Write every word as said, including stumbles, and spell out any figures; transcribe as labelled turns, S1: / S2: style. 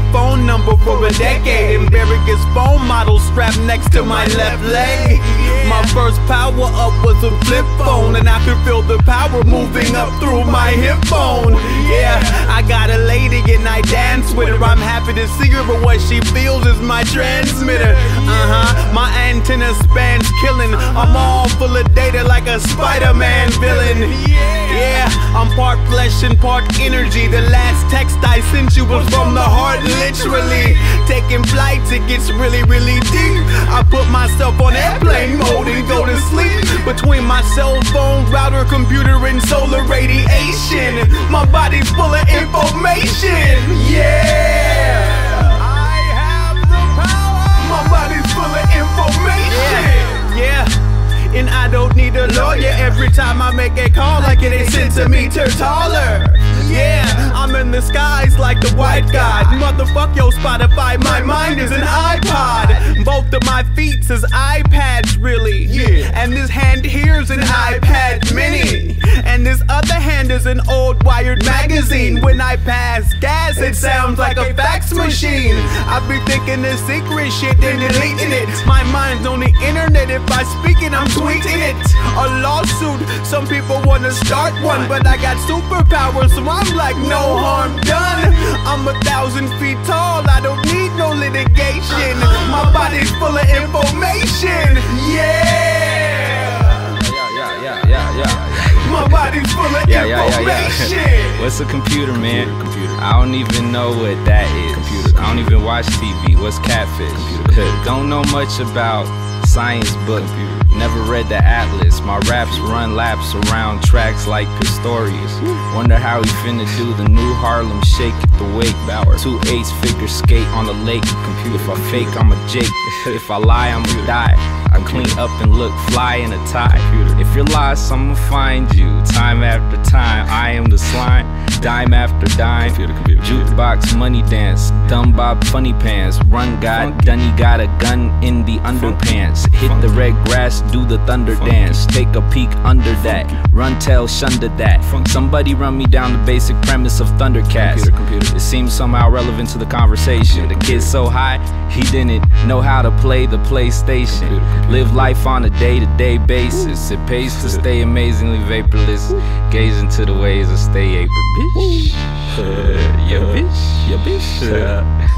S1: phone number for a decade, and various phone models strapped next to my left leg. My first power up was a flip phone, and I could feel the power moving up through my hip bone. Yeah, I got a lady and I dance with her. I'm happy to see her, but what she feels is my transmitter. Uh-huh, my antenna spans killing. I'm all full of data like a Spider-Man villain. Yeah, I'm part flesh and part energy. The last text I sent you was from the heart, literally. Taking flights, it gets really, really deep. I put myself on airplane mode and go to sleep. Between my cell phone, router, computer, and solar radiation, my body's full of information. Yeah, I have the power. My body's full of information. Yeah, yeah. And I don't need a lawyer. Every time I make a call, I get a centimeter taller. Yeah, I'm in the skies like the white god. Motherfuck your Spotify, my mind is an iPod. Both of my feet is iPads, really. Yeah. And this hand here's an iPad mini, and this other hand is an old Wired magazine. When I pass gas, it sounds like a fax machine. I be thinking the secret shit and deleting it. My mind's on the internet. If I speak it, I'm tweeting it. A lawsuit, some people wanna start one, but I got superpowers, so I'm like, no harm done. I'm a thousand feet tall, I don't need no litigation. My body's full of information. Yeah,
S2: yeah, yeah, yeah, yeah.
S1: My body's full of
S2: yeah, yeah,
S1: information.
S2: yeah, yeah. What's a computer, man? Computer. I don't even know what that is. Computer. I don't even watch T V. What's catfish? Computer. Don't know much about science, but never read the atlas. My raps run laps around tracks like Pistorius. Wonder how he finna do the new Harlem Shake at the wake. Two eights figure skate on the lake. Computer. If I fake, I'm a Jake. If I lie, I'ma die. I clean up and look fly in a tie. If you're lost, I'ma find you. Time after time, I am the slime. Dime after dime. Jukebox money dance. Dumb Bob funny pants. Run God, Dunny got a gun in the underpants. Hit the red grass, do the thunder dance. Take a peek under that. Run, tell, shunder that. Somebody run me down the basic premise of Thundercats. It seems somehow relevant to the conversation. The kid's so high, he didn't know how to play the PlayStation. Live life on a day-to-day basis. It pays to stay amazingly vaporless. Gaze into the ways of stay April, bitch. Yeah, bitch. Yeah, bitch.